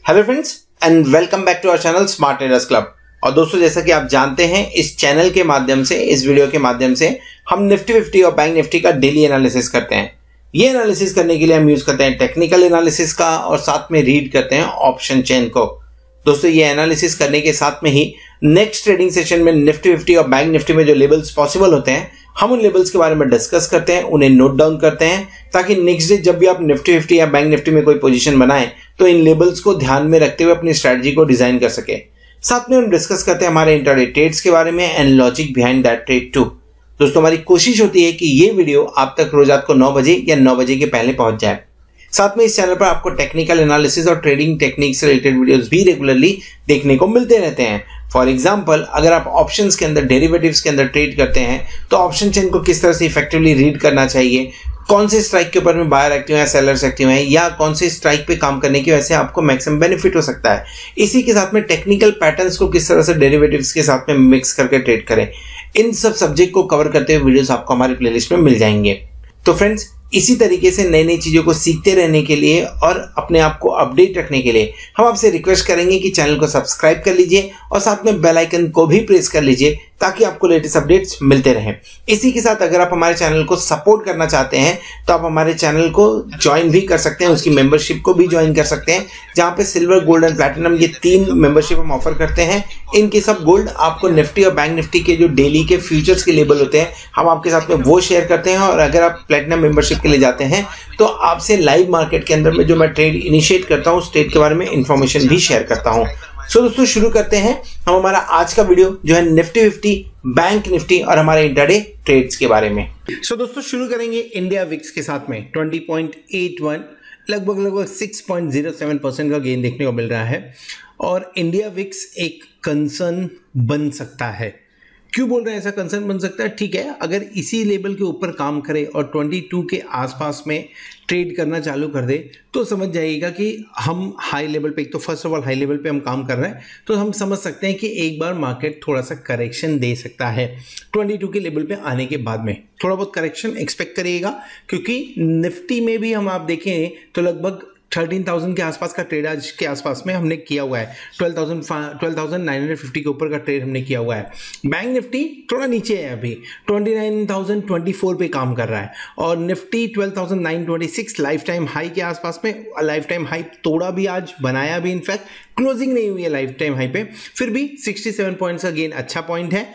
Hello friends and welcome back to our channel smart traders club. और दोस्तों, जैसा कि आप जानते हैं, इस चैनल के माध्यम से, इस वीडियो के माध्यम से हम निफ्टी 50 और बैंक निफ्टी का डेली एनालिसिस करते हैं। ये एनालिसिस करने के लिए हम यूज करते हैं टेक्निकल एनालिसिस का और साथ में रीड करते हैं ऑप्शन चेन को। दोस्तों, ये एनालिसिस करने के साथ में ही नेक्स्ट ट्रेडिंग सेशन में निफ्टी 50 और बैंक निफ्टी में जो लेवल्स पॉसिबल होते हैं, हम उन लेवल्स के बारे में डिस्कस करते हैं, उन्हें नोट डाउन करते हैं, ताकि नेक्स्ट डे जब भी आप निफ्टी 50 या बैंक निफ्टी में कोई पोजीशन बनाएं तो इन लेवल्स को ध्यान में रखते हुए अपनी स्ट्रेटजी को डिजाइन कर सके। साथ में हम डिस्कस करते हैं हमारे इंट्राडे ट्रेड्स के बारे में and logic behind that trade too. दोस्तों, हमारी कोशिश होती है कि ये वीडियो आप तक रोज रात को 9 बजे या 9 बजे के पहले पहुंच जाए। साथ में इस चैनल पर आपको टेक्निकल एनालिसिस और ट्रेडिंग टेक्निक से रिलेटेड वीडियोस भी रेगुलरली देखने को मिलते रहते हैं। फॉर एग्जांपल, अगर आप ऑप्शंस के अंदर, डेरिवेटिव्स के अंदर ट्रेड करते हैं तो ऑप्शन चेन को किस तरह से इफेक्टिवली रीड करना चाहिए, कौन से स्ट्राइक के ऊपर में बायर एक्टिव है, सेलर्स एक्टिव है, या कौन से स्ट्राइक पे काम करने की वजह से आपको मैक्सिमम बेनिफिट हो सकता है। इसी के साथ में टेक्निकल पैटर्न्स को किस तरह से डेरिवेटिव्स के साथ में मिक्स करके ट्रेड करें, इन सब सब्जेक्ट को कवर करते हुए वीडियोस आपको हमारी प्लेलिस्ट में मिल जाएंगे। तो फ्रेंड्स, इसी तरीके से नई नई चीजों को सीखते रहने के लिए और अपने आप को अपडेट रखने के लिए हम आपसे रिक्वेस्ट करेंगे कि चैनल को सब्सक्राइब कर लीजिए और साथ में बेल आइकन को भी प्रेस कर लीजिए ताकि आपको लेटेस्ट अपडेट्स मिलते रहें। इसी के साथ अगर आप हमारे चैनल को सपोर्ट करना चाहते हैं तो आप हमारे चैनल को ज्वाइन भी कर सकते हैं, उसकी मेंबरशिप को भी ज्वाइन कर सकते हैं, जहां पे सिल्वर, गोल्ड एंड प्लैटिनम ये 3 मेंबरशिप हम ऑफर करते हैं। इनके सब गोल्ड आपको निफ्टी और बैंक निफ्टी के जो डेली के फ्यूचर्स के लेवल होते हैं, हम आपके साथ में वो शेयर करते हैं। और अगर आप प्लैटिनम मेंबरशिप के लिए जाते हैं तो आपसे लाइव मार्केट के अंदर में जो मैं ट्रेड इनिशिएट करता हूं, उस ट्रेड के बारे में इंफॉर्मेशन भी शेयर करता हूं। सो दोस्तों, शुरू करते हैं हम हमारा आज का वीडियो जो है निफ्टी 50, बैंक निफ्टी और हमारे इंट्राडे ट्रेड्स के बारे में। सो दोस्तों, शुरू करेंगे इंडिया विक्स के साथ में 20.81 लगभग 6.07% का गेन देखने को मिल रहा है। और इंडिया विक्स एक कंसर्न बन सकता है। क्यों बोल रहे हैं ऐसा कंसर्न बन सकता है? ठीक है, अगर इसी लेवल के ऊपर काम करे और 22 के आसपास में ट्रेड करना चालू कर दे तो समझ जाइएगा कि हम हाई लेवल पे, एक तो first of all high level पे हम काम कर रहे हैं, तो हम समझ सकते हैं कि एक बार मार्केट थोड़ा सा करेक्शन दे सकता है 22 के लेवल पे आने के बाद में। थोड़ा बहुत करेक्शन एक्सपेक्ट करिएगा, क्योंकि निफ्टी में भी हम आप देखें तो लगभग 13,000 के आसपास का ट्रेड आज के आसपास में हमने किया हुआ है। 12,950 के ऊपर का ट्रेड हमने किया हुआ है। बैंक निफ्टी थोड़ा नीचे है, अभी 29,024 पे काम कर रहा है। और निफ्टी 12,926 लाइफ टाइम हाई के आसपास में, लाइफ टाइम हाई तोड़ा भी, आज बनाया भी, इनफैक्ट क्लोजिंग नहीं हुई है लाइफ टाइम हाई पे, फिर भी 67 पॉइंट्स का गेन अच्छा पॉइंट है।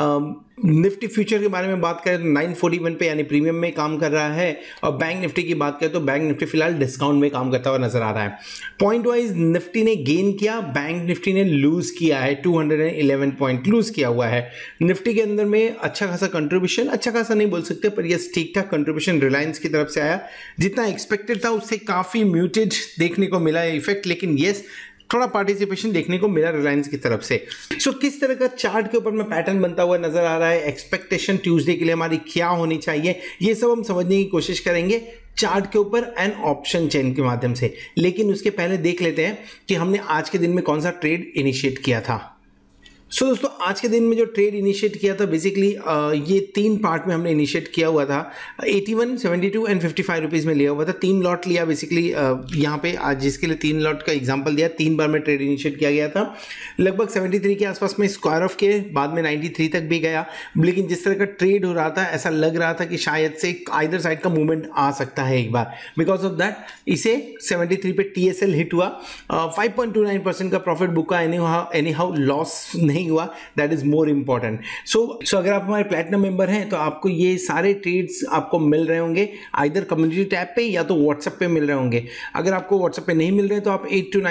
निफ्टी फ्यूचर के बारे में बात करें तो 941 पे यानी प्रीमियम में काम कर रहा है। और बैंक निफ्टी की बात करें तो बैंक निफ्टी फिलहाल डिस्काउंट में काम करता हुआ नजर आ रहा है। पॉइंट वाइज निफ्टी ने गेन किया, बैंक निफ्टी ने लूज किया है, 211 पॉइंट लूज किया हुआ है। निफ्टी के अंदर में अच्छा खासा कंट्रीब्यूशन, अच्छा खासा नहीं बोल सकते पर यस ठीक ठाक कंट्रीब्यूशन रिलायंस की तरफ से आया। जितना एक्सपेक्टेड था उससे काफी म्यूटेड देखने को मिला है इफेक्ट, लेकिन यस थोड़ा पार्टिसिपेशन देखने को मिला रिलायंस की तरफ से। सो किस तरह का चार्ट के ऊपर में पैटर्न बनता हुआ नजर आ रहा है, एक्सपेक्टेशन ट्यूसडे के लिए हमारी क्या होनी चाहिए, ये सब हम समझने की कोशिश करेंगे चार्ट के ऊपर एंड ऑप्शन चेन के माध्यम से। लेकिन उसके पहले देख लेते हैं कि हमने आज के दिन में कौन सा ट्रेड इनिशिएट किया था। सो दोस्तों, आज के दिन में जो ट्रेड इनिशिएट किया था, बेसिकली ये 3 पार्ट में हमने इनिशिएट किया हुआ था। 81, 72 एंड 55 रुपीज़ में लिया हुआ था। 3 लॉट लिया बेसिकली यहाँ पे, आज जिसके लिए 3 लॉट का एग्जांपल दिया, 3 बार में ट्रेड इनिशिएट किया गया था। लगभग 73 के आसपास में स्क्वायर ऑफ के बाद में 93 तक भी गया। लेकिन जिस तरह का ट्रेड हो रहा था, ऐसा लग रहा था कि शायद से आइदर साइड का मूवमेंट आ सकता है एक बार। बिकॉज ऑफ दैट इसे 73 पे TSL हिट हुआ। 5.29% का प्रॉफिट बुक का, एनी हाउ लॉस नहीं हुआ, that is more important. So अगर आप हमारे प्लैटिनम मेंबर हैं तो आपको ये सारे ट्रेड्स आपको मिल रहे होंगे आइदर कम्युनिटी टैब पे या तो व्हाट्सएप पे मिल रहे होंगे। अगर आपको व्हाट्सएप पे नहीं मिल रहे तो आप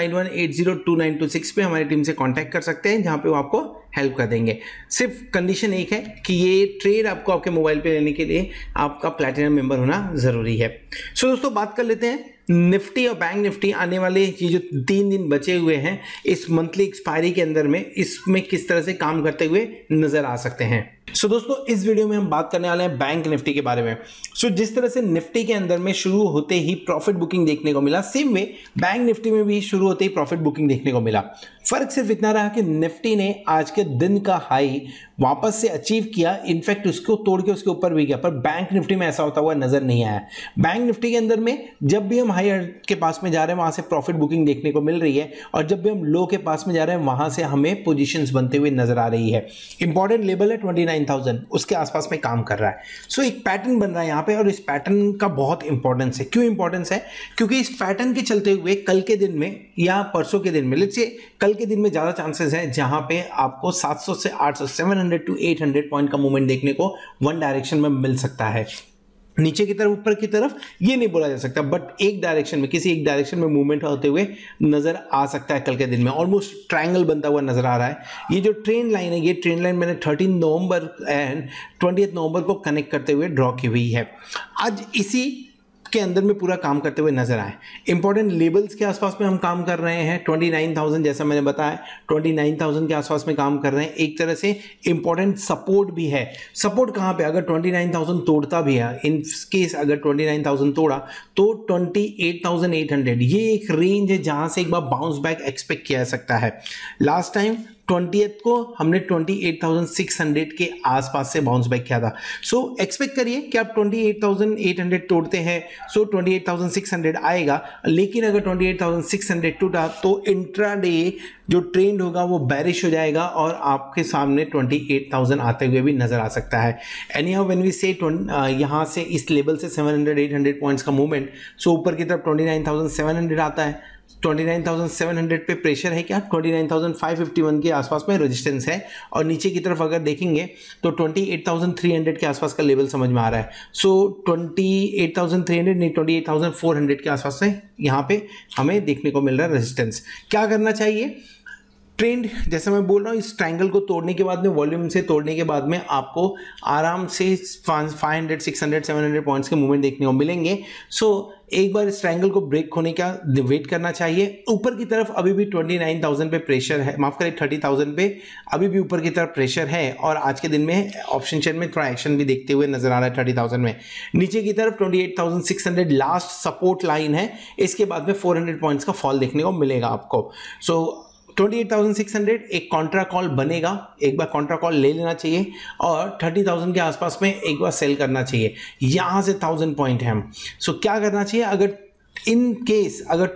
8291802926 पे हमारी टीम से कांटेक्ट कर सकते हैं, जहां पे वो आपको हेल्प कर देंगे। सिर्फ कंडीशन एक है कि ये ट्रेड आपको आपके मोबाइल पे लेने के लिए आपका प्लैटिनम मेंबर होना जरूरी है। सो दोस्तों, बात कर लेते हैं निफ्टी और बैंक निफ्टी आने वाले ये जो 3 दिन बचे हुए हैं इस मंथली एक्सपायरी के अंदर में, इसमें किस तरह से काम करते हुए नजर आ सकते हैं। सो दोस्तों, इस वीडियो में हम बात करने वाले हैं बैंक निफ्टी के बारे में। सो जिस तरह से निफ्टी के अंदर में शुरू होते ही प्रॉफिट बुकिंग देखने को मिला, सेम वे बैंक निफ्टी में भी शुरू होते ही प्रॉफिट बुकिंग देखने को मिला। फर्क सिर्फ इतना रहा कि निफ्टी ने आज के दिन का हाई वापस से अचीव किया, इनफैक्ट उसको तोड़ के उसके ऊपर भी गया, पर बैंक निफ्टी में ऐसा होता हुआ नजर नहीं आया। बैंक निफ्टी के अंदर में जब भी हम हाई के पास में जा रहे हैं वहां से प्रॉफिट बुकिंग देखने को मिल रही है, और जब भी हम लो के पास में जा रहे हैं वहां से हमें पोजीशंस बनते हुए नजर आ रही है। इंपॉर्टेंट लेवल है 29,000, उसके आसपास में काम कर रहा है। सो एक पैटर्न बन रहा है यहाँ पे, और इस पैटर्न का बहुत इंपॉर्टेंस है। क्यों इंपॉर्टेंस है? क्योंकि इस पैटर्न के चलते हुए कल के दिन में या परसों के दिन में, लेट्स से कल के दिन में ज्यादा चांसेस है जहां पे आपको 700 से 800, 700 टू 800 पॉइंट का मूवमेंट देखने को वन डायरेक्शन में मिल सकता है। नीचे की तरफ ऊपर की तरफ ये नहीं बोला जा सकता, बट एक डायरेक्शन में, किसी एक डायरेक्शन में मूवमेंट होते हुए नजर आ सकता है कल के दिन में। ऑलमोस्ट ट्रायंगल बनता हुआ नजर आ रहा है। ये जो ट्रेंड लाइन है, ये ट्रेंड लाइन मैंने 13 नवंबर एंड 20 नवंबर को कनेक्ट करते हुए ड्रॉ की हुई है। आज इसी के अंदर में पूरा काम करते हुए नजर आए। इंपॉर्टेंट लेवल्स के आसपास में हम काम कर रहे हैं। 29,000 जैसा मैंने बताया, 29,000 के आसपास में काम कर रहे हैं। एक तरह से इंपॉर्टेंट सपोर्ट भी है। सपोर्ट कहां पे? अगर 29,000 तोड़ता भी है, इन केस अगर 29,000 तोड़ा तो 28,800 ये एक रेंज है जहां से एक बार बाउंस बैक एक्सपेक्ट किया जा सकता है। लास्ट टाइम 20th को हमने 28,600 के आसपास से बाउंस बैक किया था। सो एक्सपेक्ट करिए कि आप 28,800 तोड़ते हैं, सो 28,600 आएगा। लेकिन अगर 28,600 टूटा तो इंट्राडे जो ट्रेंड होगा वो बैरिश हो जाएगा और आपके सामने 28,000 आते हुए भी नजर आ सकता है। एनीहाउ व्हेन वी से यहां से इस लेवल से 700-800 पॉइंट्स का मूवमेंट, सो ऊपर की तरफ 29,700 आता है। 29,700 पे प्रेशर है क्या? 29,551 के आसपास में रेजिस्टेंस है, और नीचे की तरफ अगर देखेंगे तो 28,300 के आसपास का लेवल समझ में आ रहा है। सो 28,300 नहीं, 28,400 के आसपास से यहाँ पे हमें देखने को मिल रहा है रेजिस्टेंस। क्या करना चाहिए? ट्रेंड जैसे मैं बोल रहा हूँ, इस ट्रायंगल को तोड़ने के बाद में, वॉल्यूम से तोड़ने के बाद में आपको आराम से 500, 600, 700 पॉइंट्स के मूवमेंट देखने को मिलेंगे। सो एक बार इस ट्रायंगल को ब्रेक होने का वेट करना चाहिए। ऊपर की तरफ अभी भी 29,000 पे प्रेशर है, माफ करें 30,000 पे अभी भी ऊपर की तरफ प्रेशर है, और आज के दिन में ऑप्शन चेन में थोड़ा एक्शन भी देखते हुए नजर आ रहा है 30,000 में। नीचे की तरफ 28,600 लास्ट सपोर्ट लाइन है, इसके बाद में 400 पॉइंट्स का फॉल देखने को मिलेगा आपको। सो 28,600 एक कॉन्ट्रा कॉल बनेगा, एक बार कॉन्ट्रा कॉल ले लेना चाहिए, और 30,000 के आसपास में एक बार सेल करना चाहिए। यहां से 1000 पॉइंट है हम। सो क्या करना चाहिए? अगर इन केस अगर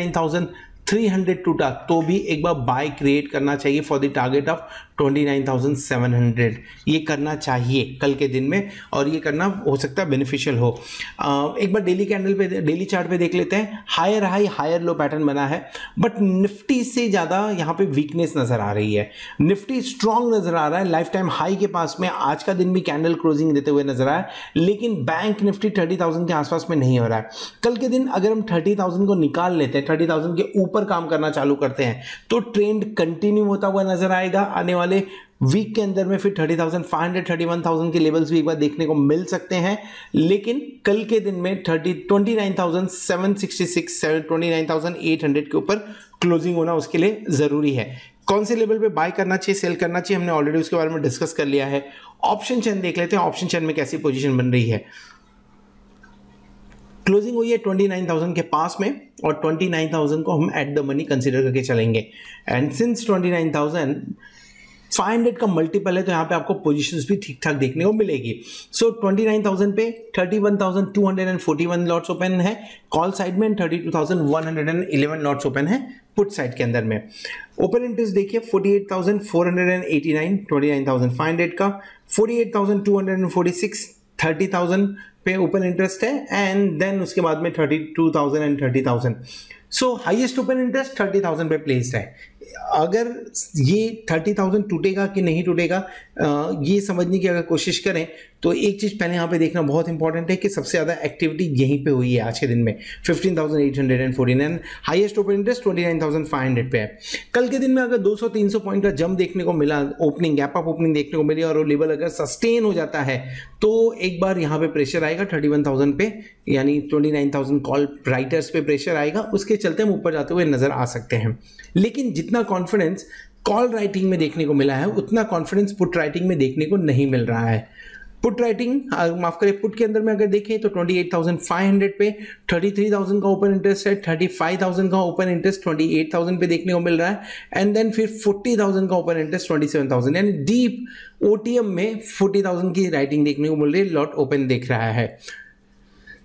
29,300 टूटा तो भी एक बार बाय क्रिएट करना चाहिए फॉर द टारगेट ऑफ 29,700। ये करना चाहिए कल के दिन में, और ये करना हो सकता है बेनिफिशियल हो। एक बार डेली कैंडल पे, डेली चार्ट पे देख लेते हैं। Higher high higher low pattern बना है, बट निफ्टी से ज्यादा यहाँ पे वीकनेस नजर आ रही है। निफ्टी स्ट्रांग नजर आ रहा है, लाइफ टाइम हाई के पास में आज का दिन भी कैंडल क्लोजिंग देते हुए नजर आया, लेकिन बैंक निफ्टी 30,000 के आसपास में नहीं हो रहा है। कल के दिन अगर हम 30,000 को निकाल लेते हैं, 30,000 के ऊपर काम करना चालू करते हैं, तो ट्रेंड कंटिन्यू होता हुआ नजर आएगा। आने वाले वीक के अंदर में फिर 30,500, 31,000 के लेवल्स भी एक बार देखने को मिल सकते हैं। लेकिन कल के दिन में 29,766, 29,800 के ऊपर क्लोजिंग होना उसके लिए जरूरी है। कौन से लेवल पे बाय करना चाहिए, सेल करना चाहिए, हमने ऑलरेडी उसके बारे में डिस्कस कर लिया है। ऑप्शन चेन देख लेते हैं, ऑप्शन चेन में कैसी पोजीशन बन रही है। क्लोजिंग हुई है 29,000 के पास में, और 29,000 को हम एट द मनी कंसीडर करके चलेंगे। एंड सिंस 29,500 का मल्टीपल है, तो यहां पे आपको पोजीशंस भी ठीक ठाक देखने को मिलेगी। सो 29,000 पे 31,241 लॉट्स ओपन है कॉल साइड में, 32,111 लॉट्स ओपन है पुट साइड के अंदर में। ओपन इंटरेस्ट देखिए 48,489, 29,500 का, 48,246, 30,000 पे ओपन इंटरेस्ट है, एंड देन उसके बाद में 32,000 and 30,000। So highest open interest 30,000 पे प्लेस्ड है। अगर ये 30,000 टूटेगा कि नहीं टूटेगा, ये समझने की अगर कोशिश करें तो एक चीज पहले यहाँ पे देखना बहुत इंपॉर्टेंट है कि सबसे ज्यादा एक्टिविटी यहीं पे हुई है आज के दिन में 15,849, हाईएस्ट ओपन इंटरेस्ट 29,500 पे है। कल के दिन में अगर 200-300 पॉइंट का जंप देखने को मिला, ओपनिंग गैप अप ओपनिंग देखने को मिली, और वो लेवल अगर सस्टेन हो जाता है तो एक बार यहाँ पे प्रेशर आएगा 31,000 पे, यानी 29,000 कॉल राइटर्स पे प्रेशर आएगा, उसके चलते हम ऊपर जाते हुए नजर आ सकते हैं। लेकिन जितना कॉन्फिडेंस कॉल राइटिंग में देखने को मिला है, उतना कॉन्फिडेंस पुट राइटिंग में देखने को नहीं मिल रहा है। पुट राइटिंग, माफ करें, पुट के अंदर में अगर देखें तो 28,500 पे 33,000 का ओपन इंटरेस्ट है, 35,000 का ओपन इंटरेस्ट 28,000 पे देखने को मिल रहा है, एंड देन फिर 40,000 का ओपन इंटरेस्ट 27,000, यानी डीप ओटीएम में 40,000 की राइटिंग देखने को मिल रही है, लॉट ओपन देख रहा है।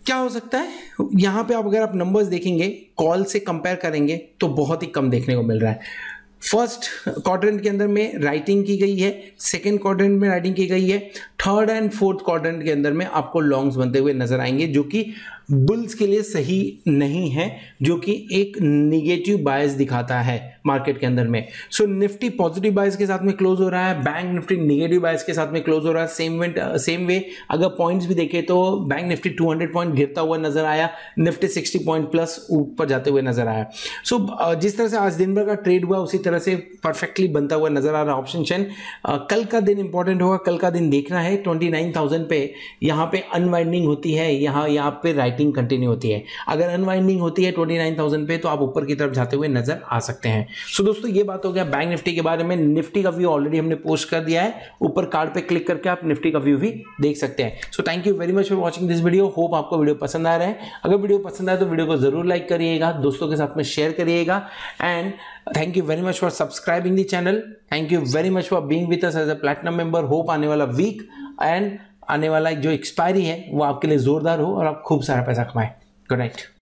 क्या हो सकता है यहां पे? आप अगर आप नंबर्स देखेंगे, कॉल से कंपेयर करेंगे तो बहुत ही कम देखने को मिल रहा है। फर्स्ट क्वाड्रेंट के अंदर में राइटिंग की गई है, सेकंड क्वाड्रेंट में राइटिंग की गई है, थर्ड एंड फोर्थ क्वाड्रेंट के अंदर में आपको लॉन्ग्स बनते हुए नजर आएंगे, जो कि बुल्स के लिए सही नहीं है, जो कि एक निगेटिव बायस दिखाता है मार्केट के अंदर में। सो निफ्टी पॉजिटिव बायस के साथ में क्लोज हो रहा है, बैंक निफ्टी निगेटिव बायस के साथ में क्लोज हो रहा है। सेम वे अगर पॉइंट्स भी देखें तो बैंक निफ्टी 200 पॉइंट गिरता हुआ नजर आया, निफ्टी 60 पॉइंट प्लस ऊपर जाते हुए नजर आया। सो जिस तरह से आज दिन भर का ट्रेड हुआ उसी तरह से परफेक्टली बनता हुआ नजर आ रहा है ऑप्शन चेन। कल का दिन इंपॉर्टेंट होगा, कल का दिन देखना है। 29,000 पे यहां पे अनवाइंडिंग होती है, यहां पे राइटिंग कंटिन्यू होती है। अगर अनवाइंडिंग होती है 29,000 पे तो आप ऊपर की तरफ जाते हुए नजर आ सकते हैं। सो दोस्तों ये बात हो गया बैंक निफ्टी के बारे में। निफ्टी का व्यू ऑलरेडी हमने पोस्ट कर दिया है, ऊपर कार्ड पे क्लिक करके आप निफ्टी का व्यू भी देख सकते हैं। So thank you very much for watching this video. Hope आपको वीडियो पसंद आ रहा है। अगर वीडियो पसंद आए तो वीडियो को जरूर लाइक करिएगा, दोस्तों के साथ में शेयर करिएगा, and thank you very much for subscribing the channel. Thank you very much for being with us as a platinum member. Hope आने वाला वीक एंड आने वाला जो एक्सपायरी है वो आपके लिए जोरदार हो और आप खूब सारा पैसा कमाएं। Good night.